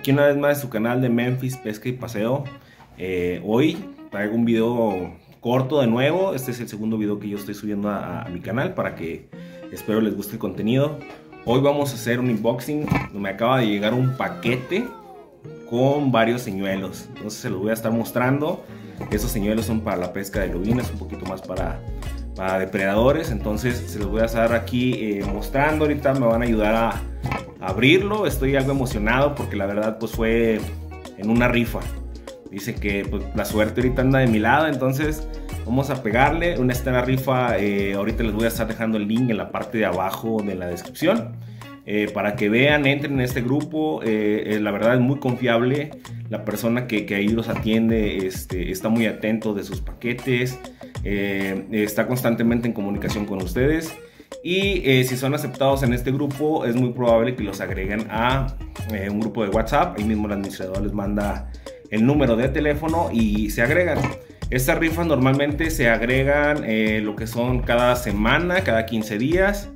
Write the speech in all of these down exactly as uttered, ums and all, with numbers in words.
Aquí una vez más su canal de Memphis Pesca y Paseo. eh, Hoy traigo un video corto de nuevo. Este es el segundo video que yo estoy subiendo a, a mi canal, para que espero les guste el contenido. Hoy vamos a hacer un unboxing. Me acaba de llegar un paquete con varios señuelos, entonces se los voy a estar mostrando. Esos señuelos son para la pesca de lubinas, un poquito más para, para depredadores. Entonces se los voy a estar aquí eh, mostrando. Ahorita me van a ayudar a, a abrirlo. Estoy algo emocionado porque la verdad pues fue en una rifa. Dice que pues, la suerte ahorita anda de mi lado, entonces vamos a pegarle. Una esta rifa, eh, ahorita les voy a estar dejando el link en la parte de abajo de la descripción. Eh, para que vean, entren en este grupo. eh, eh, la verdad es muy confiable. La persona que, que ahí los atiende este, está muy atento de sus paquetes, eh, está constantemente en comunicación con ustedes, y eh, si son aceptados en este grupo es muy probable que los agreguen a eh, un grupo de WhatsApp. Ahí mismo el administrador les manda el número de teléfono y se agregan. Estas rifas normalmente se agregan eh, lo que son cada semana, cada quince días,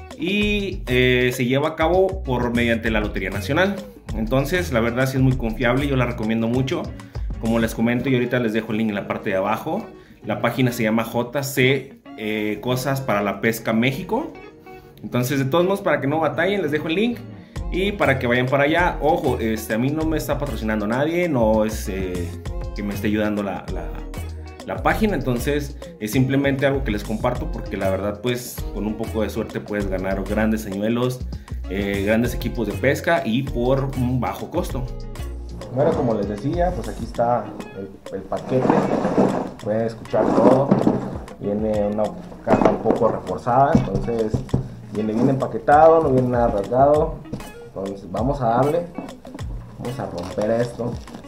y eh, se lleva a cabo por mediante la Lotería Nacional. Entonces la verdad sí es muy confiable, yo la recomiendo mucho. Como les comento, y ahorita les dejo el link en la parte de abajo. La página se llama J C eh, Cosas para la Pesca México. Entonces, de todos modos, para que no batallen, les dejo el link y para que vayan para allá. Ojo, este, a mí no me está patrocinando nadie, no es eh, que me esté ayudando la, la la página, entonces es simplemente algo que les comparto, porque la verdad pues con un poco de suerte puedes ganar grandes señuelos, eh, grandes equipos de pesca, y por un bajo costo. Bueno, como les decía, pues aquí está el, el paquete. Pueden escuchar todo. Viene una caja un poco reforzada, entonces viene bien empaquetado, no viene nada rasgado. Entonces vamos a darle, vamos a romper esto.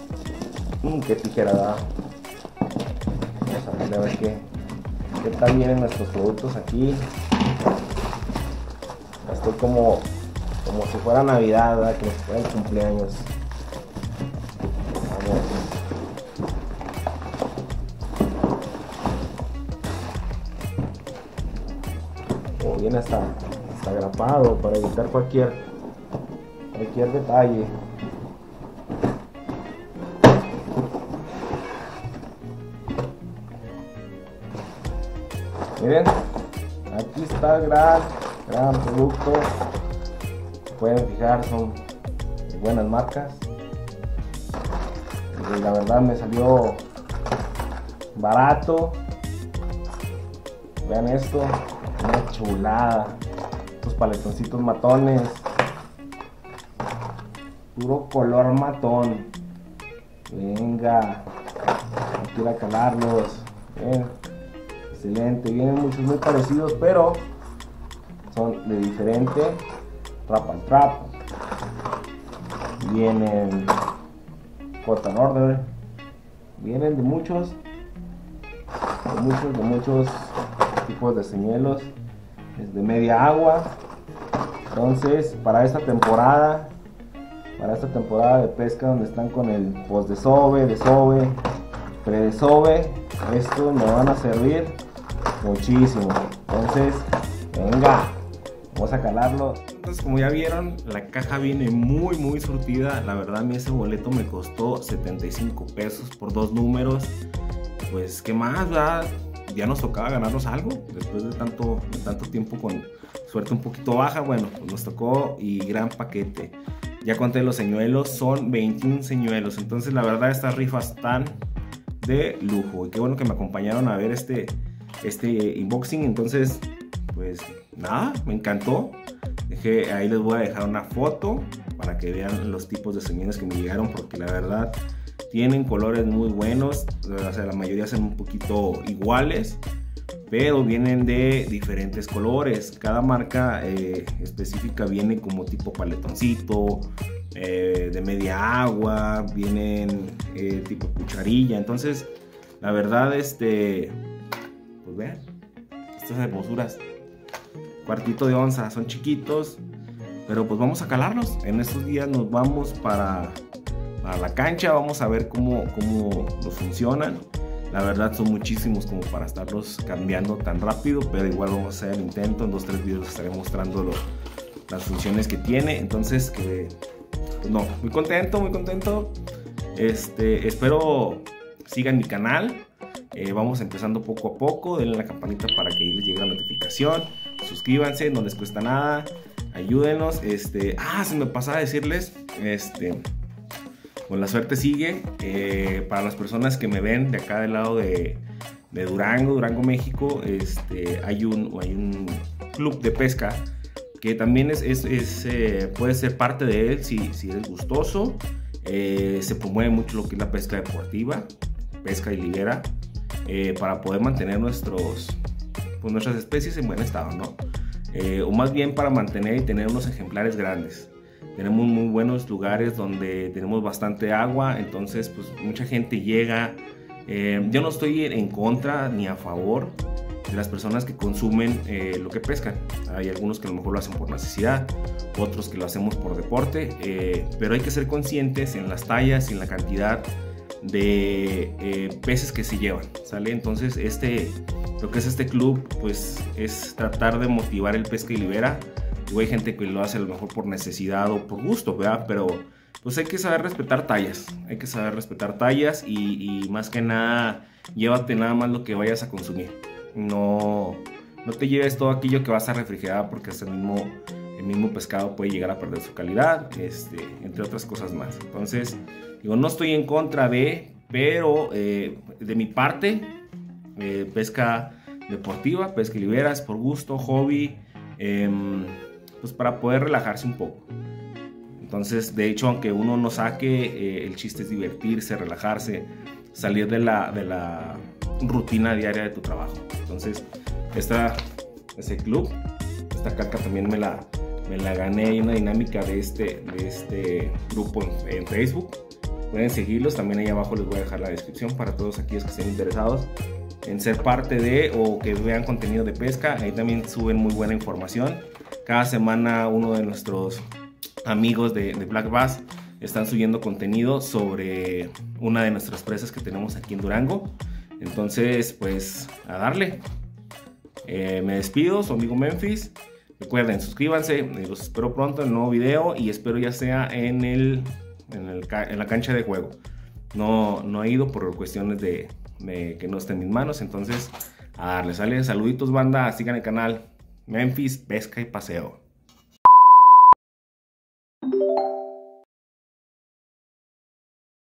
Mm, qué tijera da. A ver qué, qué tal vienen nuestros productos aquí. Estoy como, como si fuera Navidad, ¿verdad? Como si fuera el cumpleaños. Vamos. Como viene hasta, hasta grapado para evitar cualquier, cualquier detalle. Miren, aquí está el gran, gran producto. Pueden fijar, son de buenas marcas. Y la verdad me salió barato. Vean esto, una chulada. Estos paletoncitos matones, puro color matón. Venga, hay que ir a calarlos. Ven. Excelente, vienen muchos muy parecidos, pero son de diferente trap and trap. Vienen cotton order, vienen de muchos, de muchos, de muchos tipos de señuelos, desde media agua. Entonces, para esta temporada, para esta temporada de pesca, donde están con el post desove, desove, predesove, estos me van a servir muchísimo. Entonces, venga, vamos a calarlo. Entonces, como ya vieron, la caja viene muy muy surtida. La verdad, a mí ese boleto me costó setenta y cinco pesos por dos números. Pues, ¿qué más, verdad? Ya nos tocaba ganarnos algo después de tanto, de tanto tiempo con suerte un poquito baja. Bueno, pues nos tocó, y gran paquete. Ya conté los señuelos, son veintiún señuelos. Entonces, la verdad, estas rifas están de lujo, y qué bueno que me acompañaron a ver este este unboxing. Entonces pues nada, me encantó. Dejé, ahí les voy a dejar una foto para que vean los tipos de señuelos que me llegaron, porque la verdad tienen colores muy buenos. O sea, la mayoría son un poquito iguales, pero vienen de diferentes colores. Cada marca eh, específica viene como tipo paletoncito, eh, de media agua, vienen eh, tipo cucharilla. Entonces la verdad, este pues vean estas hermosuras, cuartito de onza, son chiquitos, pero pues vamos a calarlos. En estos días nos vamos para, para la cancha, vamos a ver cómo, cómo nos funcionan. La verdad son muchísimos como para estarlos cambiando tan rápido, pero igual vamos a hacer el intento. En dos o tres videos les estaré mostrando lo, las funciones que tiene. Entonces que pues no, muy contento, muy contento. Este, espero sigan mi canal. Eh, vamos empezando poco a poco. Denle la campanita para que les llegue la notificación. Suscríbanse, no les cuesta nada. Ayúdenos. Este, ah, se me pasaba a decirles, este, pues la suerte sigue. Eh, para las personas que me ven de acá del lado de, de Durango, Durango, México, este, hay un, hay un club de pesca que también es, es, es eh, puede ser parte de él si, si eres gustoso. Eh, se promueve mucho lo que es la pesca deportiva, pesca y liguera, eh, para poder mantener nuestros, pues nuestras especies en buen estado, ¿no? Eh, o más bien para mantener y tener unos ejemplares grandes. Tenemos muy buenos lugares donde tenemos bastante agua, entonces pues mucha gente llega. Eh, yo no estoy en contra ni a favor de las personas que consumen eh, lo que pescan. Hay algunos que a lo mejor lo hacen por necesidad, otros que lo hacemos por deporte, eh, pero hay que ser conscientes en las tallas y en la cantidad de eh, peces que se llevan, ¿sale? Entonces este, lo que es este club pues es tratar de motivar el pesca y libera. Y hay gente que lo hace a lo mejor por necesidad o por gusto, ¿verdad? Pero pues hay que saber respetar tallas, hay que saber respetar tallas y, y más que nada llévate nada más lo que vayas a consumir. No, no te lleves todo aquello que vas a refrigerar, porque hasta el mismo, el mismo pescado puede llegar a perder su calidad, este, entre otras cosas más. Entonces, digo, no estoy en contra de, pero eh, de mi parte, eh, pesca deportiva, pesca y libera, es por gusto, hobby, eh, pues para poder relajarse un poco. Entonces, de hecho, aunque uno no saque, eh, el chiste es divertirse, relajarse, salir de la, de la rutina diaria de tu trabajo. Entonces, esta, este club, esta carta también me la, me la gané. Hay una dinámica de este, de este grupo en, en Facebook. Pueden seguirlos, también ahí abajo les voy a dejar la descripción para todos aquellos que estén interesados en ser parte de o que vean contenido de pesca. Ahí también suben muy buena información. Cada semana uno de nuestros amigos de, de Black Bass están subiendo contenido sobre una de nuestras presas que tenemos aquí en Durango. Entonces, pues a darle. Eh, me despido, su amigo Memphis. Recuerden, suscríbanse. Eh, los espero pronto en un nuevo video y espero ya sea en, el, en, el, en la cancha de juego. No, no he ido por cuestiones de, de que no esté en mis manos. Entonces, a darle, sale. Saluditos, banda. Sigan el canal Memphis Pesca y Paseo.